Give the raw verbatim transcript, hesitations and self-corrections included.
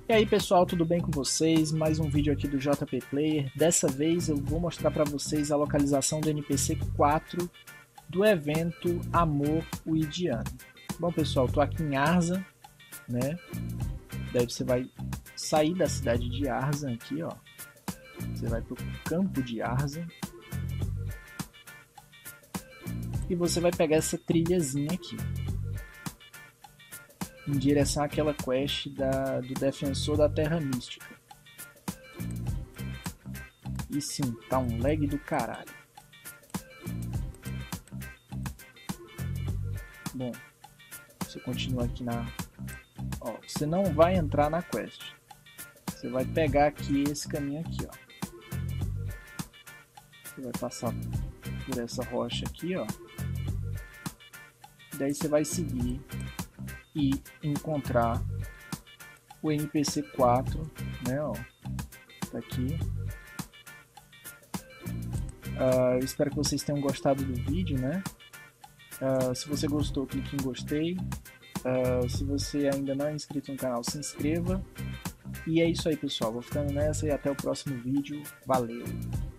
E aí pessoal, tudo bem com vocês? Mais um vídeo aqui do J P Player. Dessa vez eu vou mostrar para vocês a localização do N P C quatro do evento Amor Uidiano. Bom pessoal, tô aqui em Arza, né? Daí você vai sair da cidade de Arza aqui, ó. Você vai pro campo de Arza. E você vai pegar essa trilhazinha aqui, em direção àquela quest da, do Defensor da Terra Mística. E sim, tá um lag do caralho. Bom, você continua aqui na... Ó, você não vai entrar na quest. Você vai pegar aqui esse caminho aqui, ó. Você vai passar por essa rocha aqui, ó. Daí você vai seguir e encontrar o N P C quatro, né, ó, tá aqui. Uh, eu espero que vocês tenham gostado do vídeo, né? Uh, se você gostou, clique em gostei. Uh, se você ainda não é inscrito no canal, se inscreva. E é isso aí, pessoal. Vou ficando nessa e até o próximo vídeo. Valeu!